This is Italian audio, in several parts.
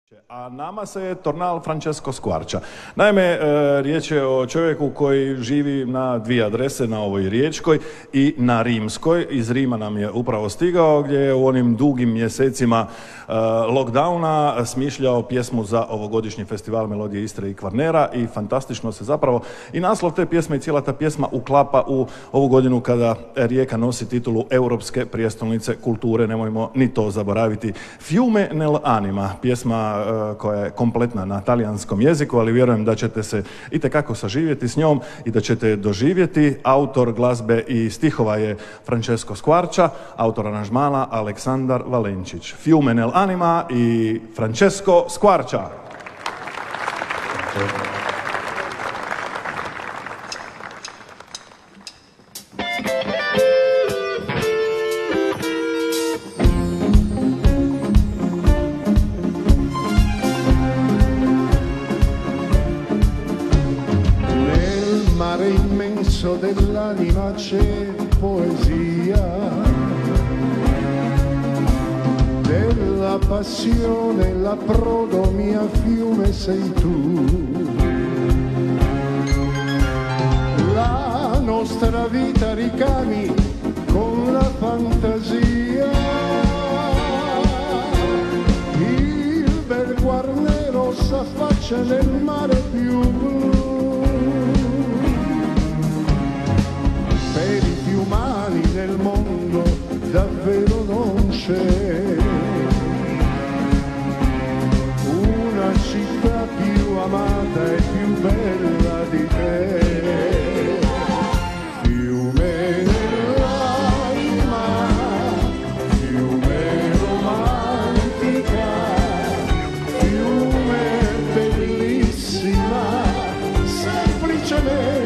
A nama se je Tornal Francesco Squarcia. Naime, riječ je o čovjeku koji živi na dvije adrese, na ovoj riječkoj i na rimskoj. Iz Rima nam je upravo stigao, gdje je u onim dugim mjesecima lockdowna smišljao pjesmu za ovogodišnji festival Melodije Istre i Kvarnera i fantastično se zapravo i naslov te pjesme i cijela ta pjesma uklapa u ovu godinu kada Rijeka nosi titulu Europske prijestolnice kulture, nemojmo ni to zaboraviti. Fiume nel anima, pjesma koja je kompletna na talijanskom jeziku, ali vjerujem da ćete se itekako saživjeti s njom i da ćete doživjeti. Autor glazbe i stihova je Francesco Squarcia, autor aranžmana Aleksandar Valenčić. Fiume nel anima i Francesco Squarcia. Dell'anima c'è poesia, della passione l'approdo mia fiume sei tu, la nostra vita ricami con la fantasia, il bel Quarnero s'affaccia nel mare più blu. Per i più umani nel mondo davvero non c'è una città più amata e più bella di te. Fiume nell'anima, fiume romantica, fiume bellissima, semplicemente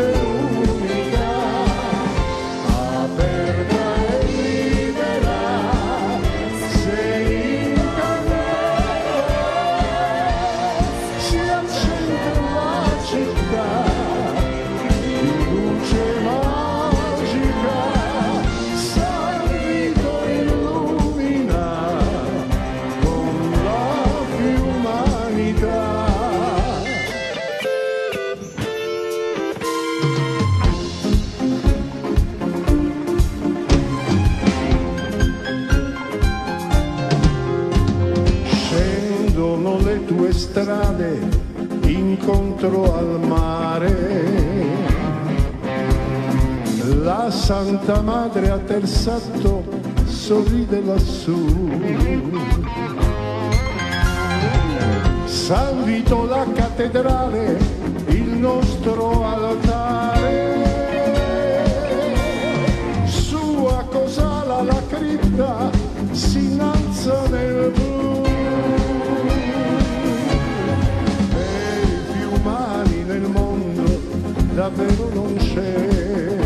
strade incontro al mare, la Santa Madre a Tersato sorride lassù, San Vito la cattedrale, il nostro altare, su a Cosala la cripta si innalza nel blu. Davvero non c'è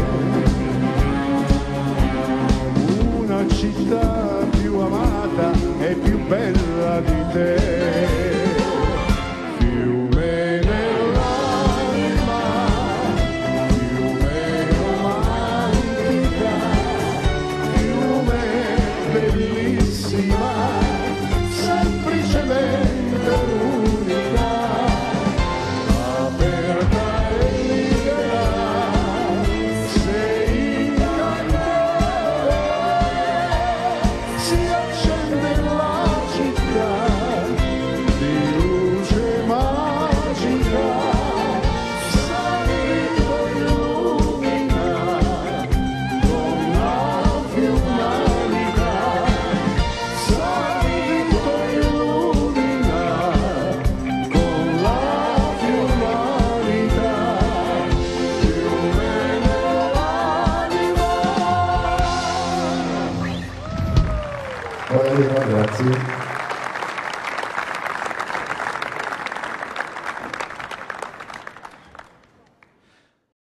una città più amata e più bella di te. Fiume nell'anima, fiume romantica, fiume bellissima, semplicemente unica. Grazie.